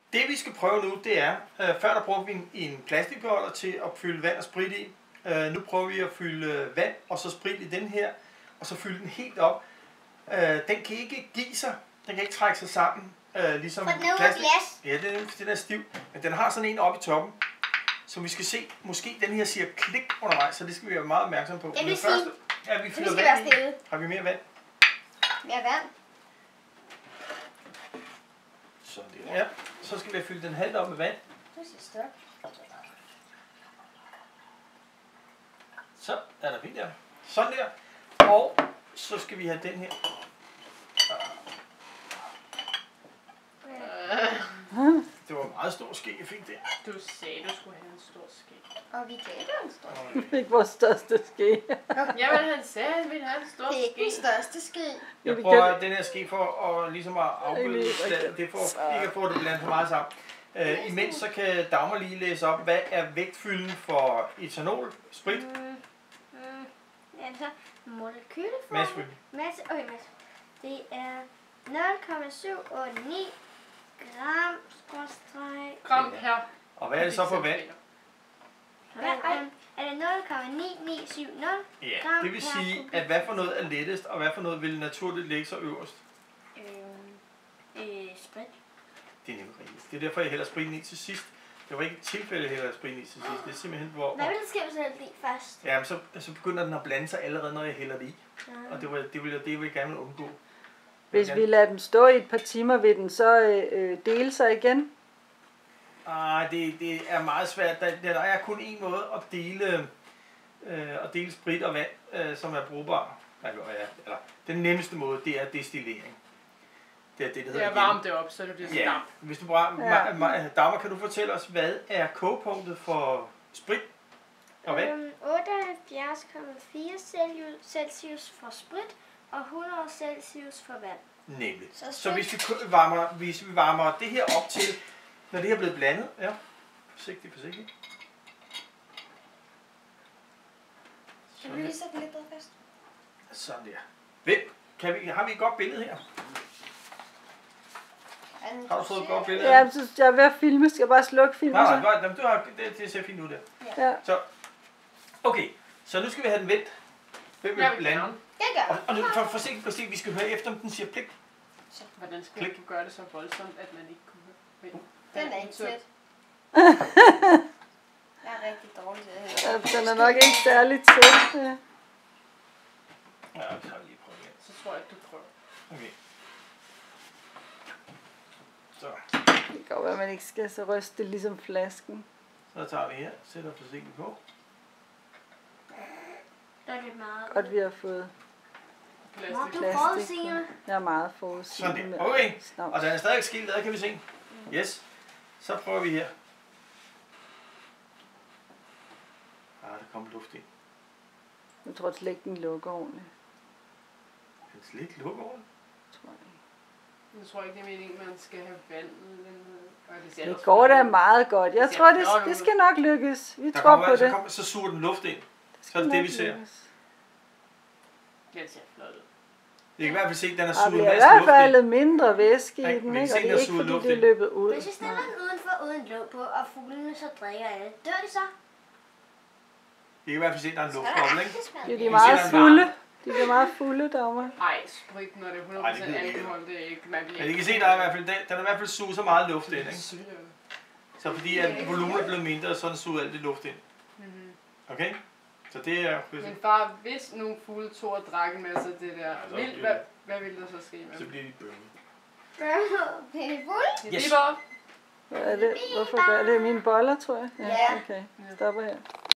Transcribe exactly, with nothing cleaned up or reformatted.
Det vi skal prøve nu, det er, øh, før der brugte vi en, en plastikbeholder til at fylde vand og sprit i. Øh, nu prøver vi at fylde øh, vand og så sprit i den her, og så fylde den helt op. Øh, den kan ikke give sig, den kan ikke trække sig sammen, øh, ligesom For den er plastik. glas. Ja, den er, den er stiv, men den har sådan en oppe i toppen, som vi skal se. Måske den her siger klik undervejs, så det skal vi være meget opmærksom på. Det vil Men sige, første, ja, vi fylder skal vand være stille. i. Har vi mere vand? Mere vand. Sådan der. Ja, så skal vi have fyldt den halvt op med vand. Du siger stop. Så er der fint der. Sådan der. Og så skal vi have den her. Det var en meget stor ske, jeg fik der. Du sagde, du skulle have en stor ske. Og vi gav dig en stor. Vi fik vores største ske. Jamen, han sagde, at han ville have en stor Det er ikke ske. den største ske. Jeg vi prøver kan- den her ske for at, ligesom at afbøde det, det for ikke at få det blandet for meget sammen. Uh, imens så kan Dagmar lige læse op, hvad er vægtfylden for etanol, sprit, Mm, mm, altså, molekyleform. massefylden. Masse, okay, masse. Det er nul komma syv otte ni gram skråstreg. Gram her. Og hvad er det så for vand? Hvad er, er det nul komma ni ni syv nul? Ja, gram det vil per sige, kubik? at hvad for noget er lettest, og hvad for noget vil naturligt lægge sig øverst. Øh, øh, sprit. Det er nemlig rigtigt. Det er derfor, jeg hælder spriten i til sidst. Det var ikke et tilfælde, jeg hælder spriten i til sidst. Det er simpelthen, hvor... Hvad vil der ske, hvis jeg hælder det i først? Ja, men så, så begynder den at blande sig allerede, når jeg hælder det i. Ja. Og det, var, det, vil, jeg, det vil jeg gerne undgå. Hvis vi lader den stå i et par timer, vil den så øh, dele sig igen? Ah, det, det er meget svært. Der, der er kun én måde at dele, øh, at dele sprit og vand, øh, som er brugbar. Eller, eller, den nemmeste måde, det er destillering. Det er det, der Det hedder er varmt det op, så det bliver Ja, skarpt. hvis du bare... Ja. Ja. Dagmar, kan du fortælle os, hvad er kogepunktet for sprit og vand? Øhm, otteoghalvfjerds komma fire Celsius for sprit og hundrede Celsius for vand. Nemlig. Så Så hvis vi, sprit. kø- varmer, hvis vi varmer det her op til, når det her er blevet blandet, ja, forsigtigt, forsigtigt. Kan du lige sætte den lidt bedre fast? Sådan der. Hvem? Kan vi, har vi et godt billede her? Har du fået et godt billede? Ja, jeg synes, jeg er ved at filme. Skal jeg bare slukke filmen? Nej, nej, så? nej, nej, du har, det, det ser fint ud der. Ja. Så, okay, så nu skal vi have den vendt. Hvem vil Jeg vil blande? gerne. Jeg gør. Og, og nu, for, forsigtigt, forsigtigt, vi skal høre efter, om den siger plik. Hvordan skal Klik. du gøre det så voldsomt, at man ikke kunne høre? Men, Den er ikke så- tæt. Jeg er rigtig dårlig til det Ja, her. den er nok ikke særlig tæt. Ja. Ja, så har vi lige prøvet igen. Så tror jeg, at du prøver. Okay. Så, Det kan godt være, at man ikke skal så ryste det ligesom flasken. så tager vi her, sætter forsigtigt på. Der er lidt meget. Godt, vi har fået Nå, Plastik. du plastik. forudsiger. Jeg er meget forudsigende Sådan med der. Okay. snavs. Og den er stadig skilt lavet, kan vi se. Yes. Så prøver vi her. Ah, der kommer luft ind. Jeg tror slet ikke, den lukker ordentligt. Den skal lidt lukke over. Tror jeg. ikke. Jeg tror ikke, det er meningen, man skal have vand i den her. Og det ser Det også går da flot ud. meget godt. Jeg Det tror, ser det, flot ud. det skal nok lykkes. Vi Der tror kommer, på så, det. kommer, så suger den luft ind. Det Så skal er det det, nok vi ser. lykkes. Ja, det ser flot ud. Vi kan i hvert fald se, at den har Og suget vi en har i masse hvert luft fald ind. lidt mindre væske Nej, i den, vi kan ikke? se, Og det den er har ikke suget fordi, luft det er ind. løbet ud. Hvis jeg stiller den udenfor uden låg på, og fuglene så drikker af det, dør de så? Vi kan i hvert fald se, at der er en Så er der luftboble, ikke? aftensmad. Bliver de Vi meget sætter den fulde? De bliver meget fulde, Dagmar. Ej, sprit, når det er hundrede Ej, det procent gider vi ikke. alkohol, det er ikke... Man bliver Men I kan ikke- se, der er i hvert fald, den, den er i hvert fald suget så meget luft ind, ikke? Sygt. Så fordi at volumen er blevet mindre, så er den suget alt det luft ind. Mhm. Okay? Så det er... Men far, hvis nogle fugle tog og drak en masse af det der, Ja, så vildt, bliver hvad, det- hvad ville der så ske med Så dem? bliver de bønge. Det er fuld. Det Yes. bipper. Hvad er det? Hvorfor gør det? Mine boller, tror jeg. Ja. Okay. Stopper her.